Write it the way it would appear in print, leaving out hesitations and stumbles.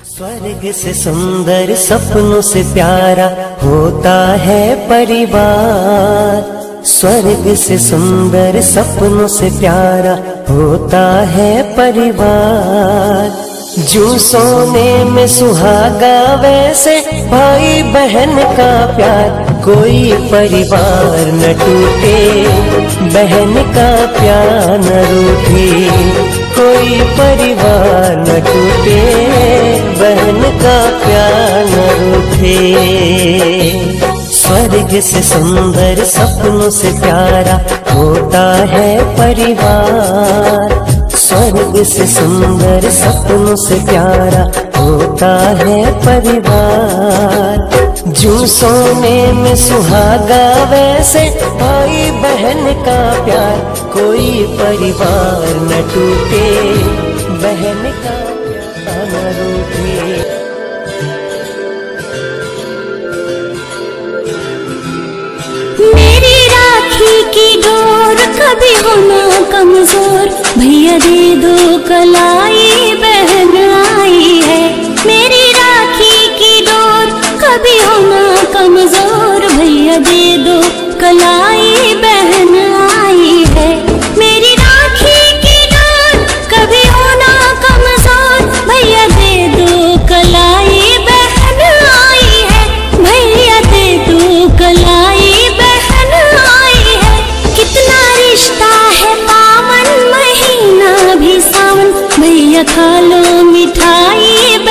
स्वर्ग से सुंदर सपनों से प्यारा होता है परिवार। स्वर्ग से सुंदर सपनों से प्यारा होता है परिवार। जो सोने में सुहागा वैसे भाई बहन का प्यार। कोई परिवार न टूटे, बहन का प्यार न रूठे। कोई परिवार न टूटे, बहन का प्यार न रूठे। स्वर्ग से सुंदर सपनों से प्यारा होता है परिवार। स्वर्ग से सुंदर सपनों से प्यारा होता है परिवार। जो सोने में सुहागा वैसे भाई बहन का प्यार। कोई परिवार न टूटे, बहन का प्यार न रूठे। मेरी राखी की डोर कभी होना कमजोर, भैया दे दो कलाई बहन आई है। मेरी राखी की डोर कभी होना कमजोर, भैया दे दो कलाई बहन आई है। मेरी राखी की डोर कभी होना कमजोर, भैया दे दो कलाई बहन आई है। भैया दे दो कलाई बहन आई है। कितना रिश्ता है पावन, महीना भी सावन, भैया खा लो मिठाई